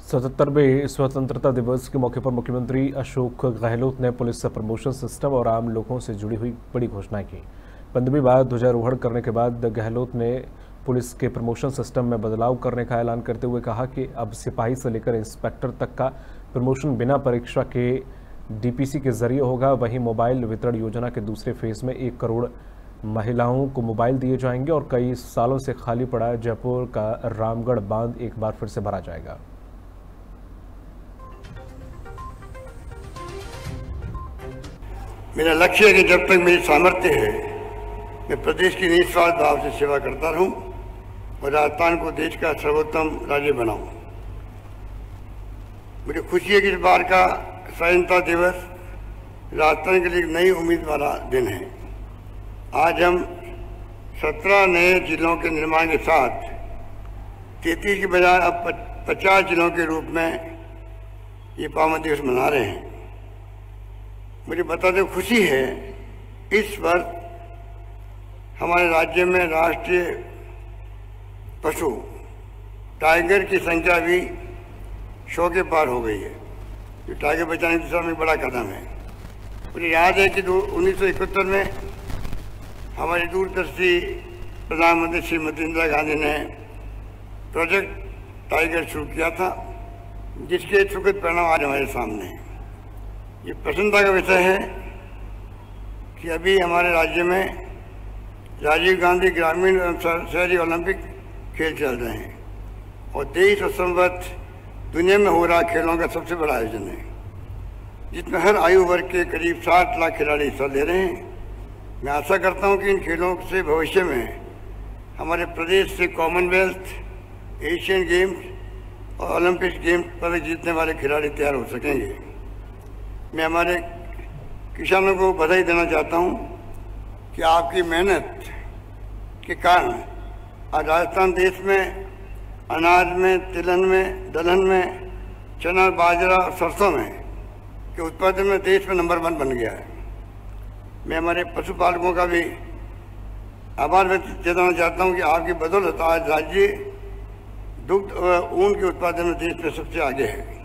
77वें स्वतंत्रता दिवस के मौके पर मुख्यमंत्री अशोक गहलोत ने पुलिस प्रमोशन सिस्टम और आम लोगों से जुड़ी हुई बड़ी घोषणाएं की। 15वीं बार ध्वजारोहण करने के बाद गहलोत ने पुलिस के प्रमोशन सिस्टम में बदलाव करने का ऐलान करते हुए कहा कि अब सिपाही से लेकर इंस्पेक्टर तक का प्रमोशन बिना परीक्षा के डीपीसी के जरिए होगा। वहीं मोबाइल वितरण योजना के दूसरे फेज में 1 करोड़ महिलाओं को मोबाइल दिए जाएंगे और कई सालों से खाली पड़ा जयपुर का रामगढ़ बांध एक बार फिर से भरा जाएगा। मेरा लक्ष्य है कि जब तक मेरी सामर्थ्य है मैं प्रदेश की निस्वार्थ भाव से सेवा करता रहूं और राजस्थान को देश का सर्वोत्तम राज्य बनाऊं। मुझे खुशी है कि इस बार का स्वतंत्रता दिवस राजस्थान के लिए एक नई उम्मीद वाला दिन है। आज हम 17 नए जिलों के निर्माण के साथ 33 के बजाय अब 50 जिलों के रूप में ये पावन दिवस मना रहे हैं। मुझे बताते खुशी है इस वर्ष हमारे राज्य में राष्ट्रीय पशु टाइगर की संख्या भी 100 के पार हो गई है। जो टाइगर बचाने की दिशा में बड़ा कदम है। मुझे याद है कि 1971 में हमारी दूरदर्शी प्रधानमंत्री श्रीमती इंदिरा गांधी ने प्रोजेक्ट टाइगर शुरू किया था, जिसके सुखद परिणाम आज हमारे सामने हैं। ये प्रसन्नता का विषय है कि अभी हमारे राज्य में राजीव गांधी ग्रामीण एवं शहरी ओलंपिक खेल चल रहे हैं और 23 दिसंबर दुनिया में हो रहा खेलों का सबसे बड़ा आयोजन है, जिसमें हर आयु वर्ग के करीब 60 लाख खिलाड़ी हिस्सा ले रहे हैं। मैं आशा करता हूं कि इन खेलों से भविष्य में हमारे प्रदेश से कॉमनवेल्थ, एशियन गेम्स और ओलंपिक गेम्स पदक जीतने वाले खिलाड़ी तैयार हो सकेंगे। मैं हमारे किसानों को बधाई देना चाहता हूं कि आपकी मेहनत के कारण आज राजस्थान देश में अनाज में, तिलहन में, दलहन में, चना, बाजरा और सरसों में के उत्पादन में देश में नंबर 1 बन गया है। मैं हमारे पशुपालकों का भी आभार व्यक्त जताना चाहता हूं कि आपकी बदौलत आज राज्य दुग्ध और ऊन के उत्पादन में देश में सबसे आगे है।